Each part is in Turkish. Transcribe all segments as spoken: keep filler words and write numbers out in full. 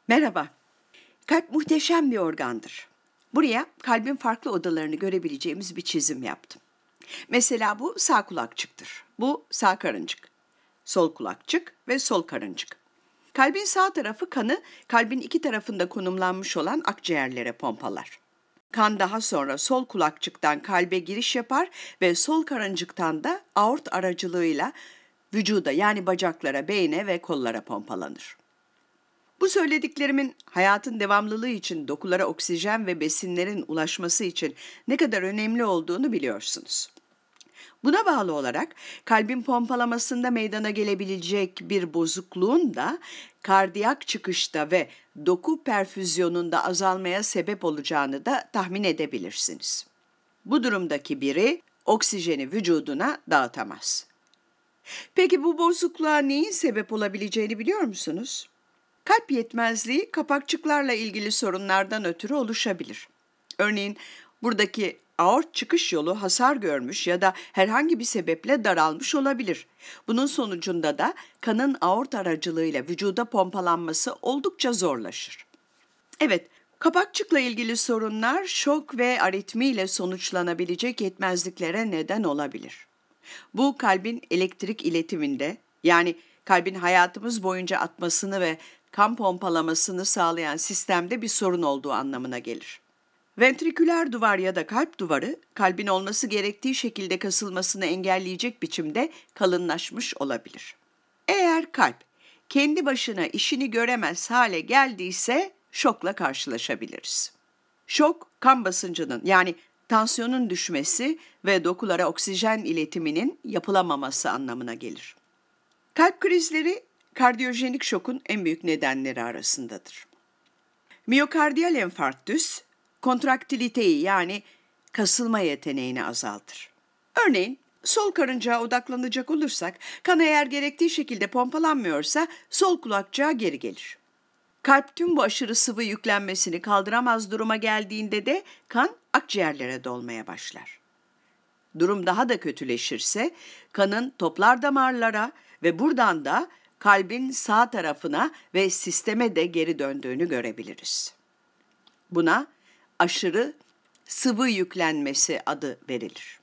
Merhaba. Kalp muhteşem bir organdır. Buraya kalbin farklı odalarını görebileceğimiz bir çizim yaptım. Mesela bu sağ kulakçıktır. Bu sağ karıncık. Sol kulakçık ve sol karıncık. Kalbin sağ tarafı kanı kalbin iki tarafında konumlanmış olan akciğerlere pompalar. Kan daha sonra sol kulakçıktan kalbe giriş yapar ve sol karıncıktan da aort aracılığıyla vücuda yani bacaklara, beyne ve kollara pompalanır. Bu söylediklerimin hayatın devamlılığı için dokulara oksijen ve besinlerin ulaşması için ne kadar önemli olduğunu biliyorsunuz. Buna bağlı olarak kalbin pompalamasında meydana gelebilecek bir bozukluğun da kardiyak çıkışta ve doku perfüzyonunda azalmaya sebep olacağını da tahmin edebilirsiniz. Bu durumdaki biri oksijeni vücuduna dağıtamaz. Peki bu bozukluğa neyin sebep olabileceğini biliyor musunuz? Kalp yetmezliği kapakçıklarla ilgili sorunlardan ötürü oluşabilir. Örneğin buradaki aort çıkış yolu hasar görmüş ya da herhangi bir sebeple daralmış olabilir. Bunun sonucunda da kanın aort aracılığıyla vücuda pompalanması oldukça zorlaşır. Evet, kapakçıkla ilgili sorunlar şok ve aritmiyle sonuçlanabilecek yetmezliklere neden olabilir. Bu kalbin elektrik iletiminde, yani kalbin hayatımız boyunca atmasını ve kan pompalamasını sağlayan sistemde bir sorun olduğu anlamına gelir. Ventriküler duvar ya da kalp duvarı, kalbin olması gerektiği şekilde kasılmasını engelleyecek biçimde kalınlaşmış olabilir. Eğer kalp kendi başına işini göremez hale geldiyse şokla karşılaşabiliriz. Şok, kan basıncının yani tansiyonun düşmesi ve dokulara oksijen iletiminin yapılamaması anlamına gelir. Kalp krizleri, kardiyojenik şokun en büyük nedenleri arasındadır. Miyokardiyal enfarktüs, kontraktiliteyi yani kasılma yeteneğini azaltır. Örneğin sol karıncağa odaklanacak olursak, kan eğer gerektiği şekilde pompalanmıyorsa sol kulakçığa geri gelir. Kalp tüm bu aşırı sıvı yüklenmesini kaldıramaz duruma geldiğinde de kan akciğerlere dolmaya başlar. Durum daha da kötüleşirse kanın toplar damarlara ve buradan da kalbin sağ tarafına ve sisteme de geri döndüğünü görebiliriz. Buna aşırı sıvı yüklenmesi adı verilir.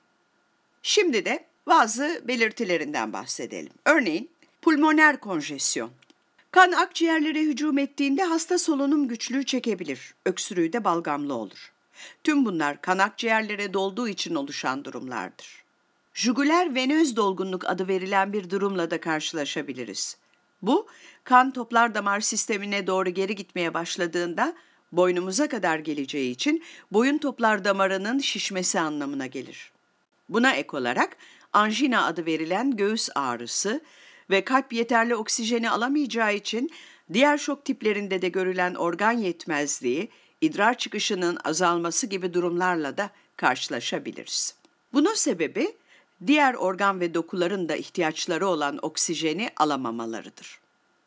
Şimdi de bazı belirtilerinden bahsedelim. Örneğin pulmoner konjesyon. Kan akciğerlere hücum ettiğinde hasta solunum güçlüğü çekebilir, öksürüğü de balgamlı olur. Tüm bunlar kan akciğerlere dolduğu için oluşan durumlardır. Jugüler venöz dolgunluk adı verilen bir durumla da karşılaşabiliriz. Bu, kan toplar damar sistemine doğru geri gitmeye başladığında boynumuza kadar geleceği için boyun toplar damarının şişmesi anlamına gelir. Buna ek olarak anjina adı verilen göğüs ağrısı ve kalp yeterli oksijeni alamayacağı için diğer şok tiplerinde de görülen organ yetmezliği, idrar çıkışının azalması gibi durumlarla da karşılaşabiliriz. Bunun sebebi diğer organ ve dokuların da ihtiyaçları olan oksijeni alamamalarıdır.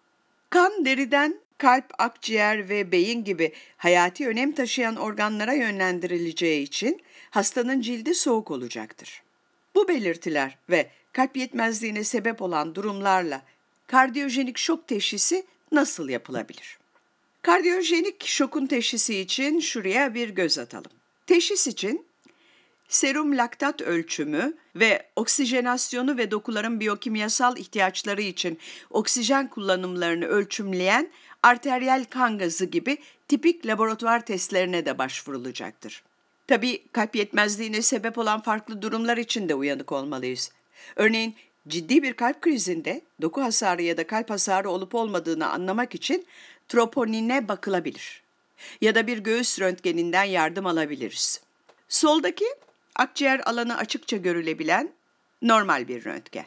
Kan deriden kalp, akciğer ve beyin gibi hayati önem taşıyan organlara yönlendirileceği için hastanın cildi soğuk olacaktır. Bu belirtiler ve kalp yetmezliğine sebep olan durumlarla kardiyojenik şok teşhisi nasıl yapılabilir? Kardiyojenik şokun teşhisi için şuraya bir göz atalım. Teşhis için serum laktat ölçümü ve oksijenasyonu ve dokuların biyokimyasal ihtiyaçları için oksijen kullanımlarını ölçümleyen arteriyel kan gazı gibi tipik laboratuvar testlerine de başvurulacaktır. Tabii kalp yetmezliğine sebep olan farklı durumlar için de uyanık olmalıyız. Örneğin ciddi bir kalp krizinde doku hasarı ya da kalp hasarı olup olmadığını anlamak için troponine bakılabilir. Ya da bir göğüs röntgeninden yardım alabiliriz. Soldaki akciğer alanı açıkça görülebilen normal bir röntgen.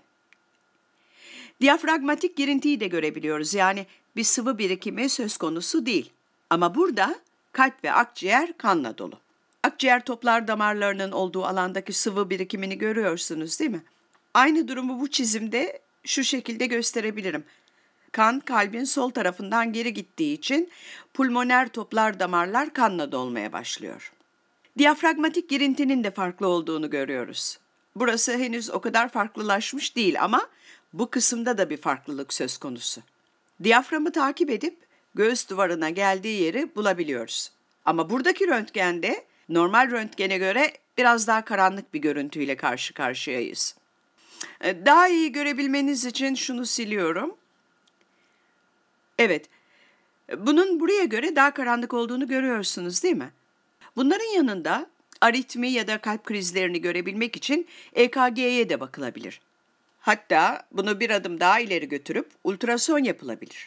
Diyafragmatik girintiyi de görebiliyoruz, yani bir sıvı birikimi söz konusu değil. Ama burada kalp ve akciğer kanla dolu. Akciğer toplar damarlarının olduğu alandaki sıvı birikimini görüyorsunuz değil mi? Aynı durumu bu çizimde şu şekilde gösterebilirim. Kan kalbin sol tarafından geri gittiği için pulmoner toplar damarlar kanla dolmaya başlıyor. Diyafragmatik girintinin de farklı olduğunu görüyoruz. Burası henüz o kadar farklılaşmış değil ama bu kısımda da bir farklılık söz konusu. Diyaframı takip edip göğüs duvarına geldiği yeri bulabiliyoruz. Ama buradaki röntgende normal röntgene göre biraz daha karanlık bir görüntüyle karşı karşıyayız. Daha iyi görebilmeniz için şunu siliyorum. Evet, bunun buraya göre daha karanlık olduğunu görüyorsunuz değil mi? Bunların yanında aritmi ya da kalp krizlerini görebilmek için E K G'ye de bakılabilir. Hatta bunu bir adım daha ileri götürüp ultrason yapılabilir.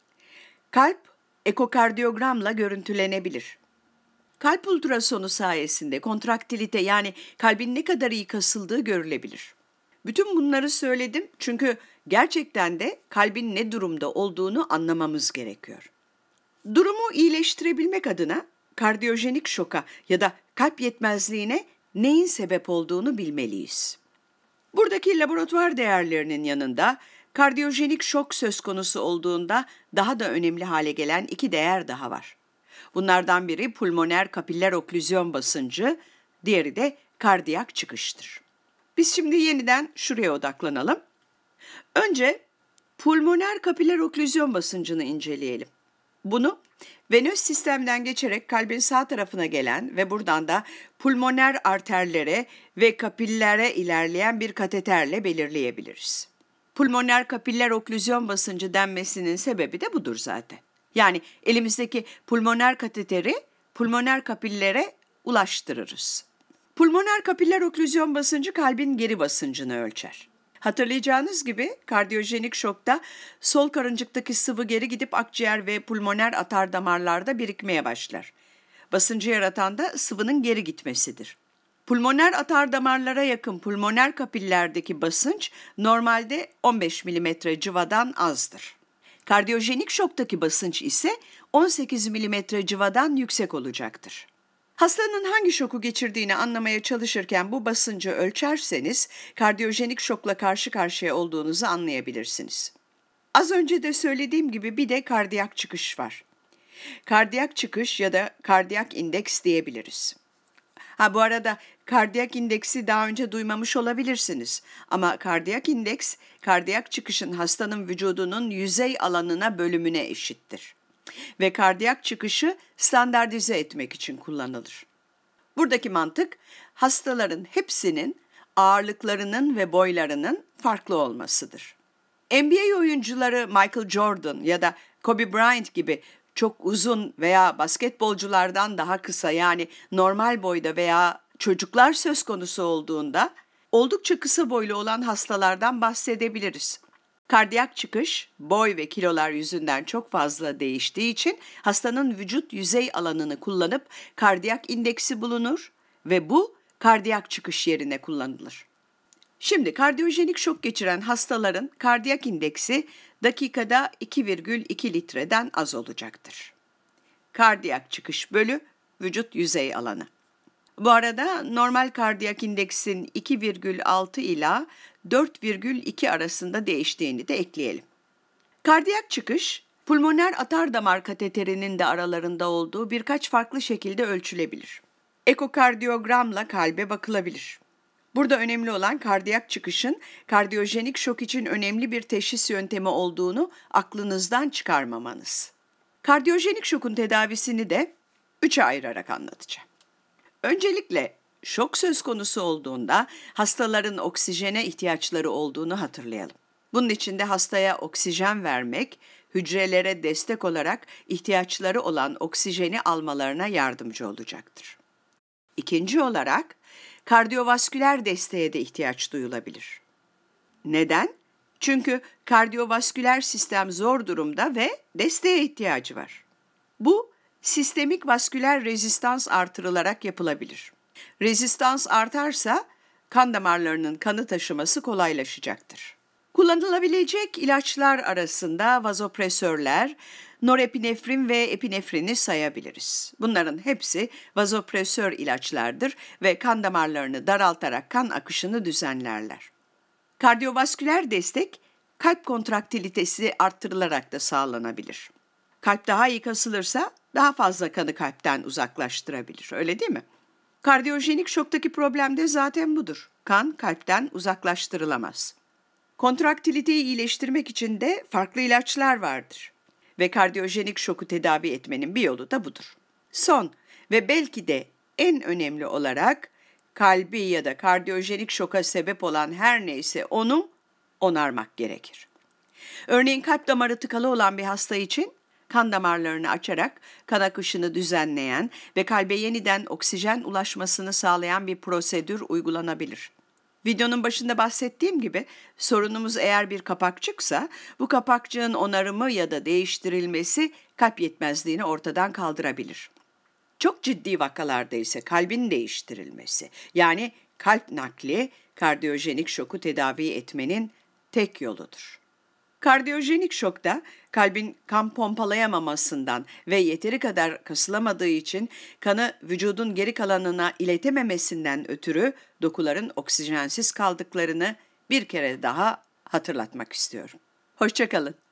Kalp ekokardiyogramla görüntülenebilir. Kalp ultrasonu sayesinde kontraktilite yani kalbin ne kadar iyi kasıldığı görülebilir. Bütün bunları söyledim çünkü gerçekten de kalbin ne durumda olduğunu anlamamız gerekiyor. Durumu iyileştirebilmek adına kardiyojenik şoka ya da kalp yetmezliğine neyin sebep olduğunu bilmeliyiz. Buradaki laboratuvar değerlerinin yanında kardiyojenik şok söz konusu olduğunda daha da önemli hale gelen iki değer daha var. Bunlardan biri pulmoner kapiller oklüzyon basıncı, diğeri de kardiyak çıkıştır. Biz şimdi yeniden şuraya odaklanalım. Önce pulmoner kapiller oklüzyon basıncını inceleyelim. Bunu venöz sistemden geçerek kalbin sağ tarafına gelen ve buradan da pulmoner arterlere ve kapillere ilerleyen bir kateterle belirleyebiliriz. Pulmoner kapiller oklüzyon basıncı denmesinin sebebi de budur zaten. Yani elimizdeki pulmoner kateteri pulmoner kapillere ulaştırırız. Pulmoner kapiller oklüzyon basıncı kalbin geri basıncını ölçer. Hatırlayacağınız gibi kardiyojenik şokta sol karıncıktaki sıvı geri gidip akciğer ve pulmoner atardamarlarda birikmeye başlar. Basıncı yaratan da sıvının geri gitmesidir. Pulmoner atardamarlara yakın pulmoner kapillerdeki basınç normalde on beş milimetre civadan azdır. Kardiyojenik şoktaki basınç ise on sekiz milimetre civadan yüksek olacaktır. Hastanın hangi şoku geçirdiğini anlamaya çalışırken bu basıncı ölçerseniz kardiyojenik şokla karşı karşıya olduğunuzu anlayabilirsiniz. Az önce de söylediğim gibi bir de kardiyak çıkış var. Kardiyak çıkış ya da kardiyak indeks diyebiliriz. Ha bu arada kardiyak indeksi daha önce duymamış olabilirsiniz. Ama kardiyak indeks, kardiyak çıkışın hastanın vücudunun yüzey alanına bölümüne eşittir. Ve kardiyak çıkışı standartize etmek için kullanılır. Buradaki mantık hastaların hepsinin ağırlıklarının ve boylarının farklı olmasıdır. N B A oyuncuları Michael Jordan ya da Kobe Bryant gibi çok uzun veya basketbolculardan daha kısa yani normal boyda veya çocuklar söz konusu olduğunda oldukça kısa boylu olan hastalardan bahsedebiliriz. Kardiyak çıkış, boy ve kilolar yüzünden çok fazla değiştiği için hastanın vücut yüzey alanını kullanıp kardiyak indeksi bulunur ve bu kardiyak çıkış yerine kullanılır. Şimdi kardiyojenik şok geçiren hastaların kardiyak indeksi dakikada iki virgül iki litreden az olacaktır. Kardiyak çıkış bölü vücut yüzey alanı. Bu arada normal kardiyak indeksin iki virgül altı ila dört virgül iki arasında değiştiğini de ekleyelim. Kardiyak çıkış, pulmoner atardamar kateterinin de aralarında olduğu birkaç farklı şekilde ölçülebilir. Ekokardiyogramla kalbe bakılabilir. Burada önemli olan kardiyak çıkışın kardiyojenik şok için önemli bir teşhis yöntemi olduğunu aklınızdan çıkarmamanız. Kardiyojenik şokun tedavisini de üçe ayırarak anlatacağım. Öncelikle şok söz konusu olduğunda hastaların oksijene ihtiyaçları olduğunu hatırlayalım. Bunun için de hastaya oksijen vermek, hücrelere destek olarak ihtiyaçları olan oksijeni almalarına yardımcı olacaktır. İkinci olarak kardiyovasküler desteğe de ihtiyaç duyulabilir. Neden? Çünkü kardiyovasküler sistem zor durumda ve desteğe ihtiyacı var. Bu, sistemik vasküler rezistans artırılarak yapılabilir. Rezistans artarsa kan damarlarının kanı taşıması kolaylaşacaktır. Kullanılabilecek ilaçlar arasında vazopresörler, norepinefrin ve epinefrini sayabiliriz. Bunların hepsi vazopresör ilaçlardır ve kan damarlarını daraltarak kan akışını düzenlerler. Kardiyovasküler destek, kalp kontraktilitesi arttırılarak da sağlanabilir. Kalp daha iyi kasılırsa daha fazla kanı kalpten uzaklaştırabilir, öyle değil mi? Kardiyojenik şoktaki problem de zaten budur. Kan kalpten uzaklaştırılamaz. Kontraktiliteyi iyileştirmek için de farklı ilaçlar vardır. ve kardiyojenik şoku tedavi etmenin bir yolu da budur. Son ve belki de en önemli olarak kalbi ya da kardiyojenik şoka sebep olan her neyse onu onarmak gerekir. Örneğin kalp damarı tıkalı olan bir hasta için kan damarlarını açarak kan akışını düzenleyen ve kalbe yeniden oksijen ulaşmasını sağlayan bir prosedür uygulanabilir. Videonun başında bahsettiğim gibi sorunumuz eğer bir kapakçıksa bu kapakçığın onarımı ya da değiştirilmesi kalp yetmezliğini ortadan kaldırabilir. Çok ciddi vakalarda ise kalbin değiştirilmesi yani kalp nakli kardiyojenik şoku tedavi etmenin tek yoludur. Kardiyojenik şokta kalbin kan pompalayamamasından ve yeteri kadar kasılamadığı için kanı vücudun geri kalanına iletememesinden ötürü dokuların oksijensiz kaldıklarını bir kere daha hatırlatmak istiyorum. Hoşça kalın.